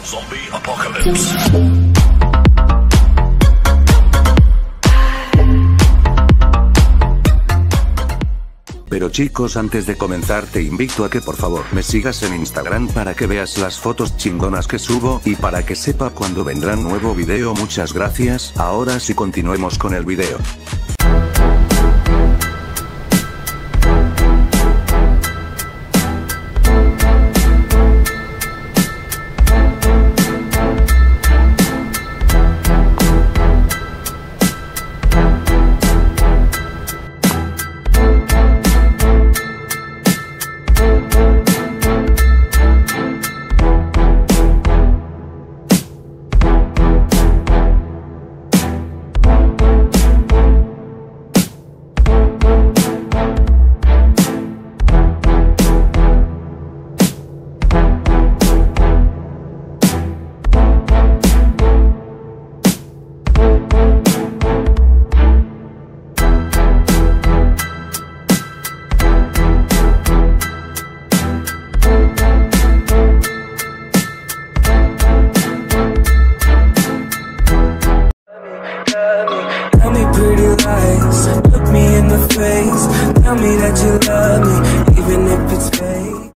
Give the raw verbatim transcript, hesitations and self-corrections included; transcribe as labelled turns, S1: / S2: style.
S1: Zombie Apocalypse.
S2: Pero chicos, antes de comenzar te invito a que por favor me sigas en Instagram para que veas las fotos chingonas que subo y para que sepa cuando vendrá nuevo video. Muchas gracias. Ahora sí, continuemos con el video.
S3: Tell me pretty lies, look me in the face. Tell me that you love me, even if it's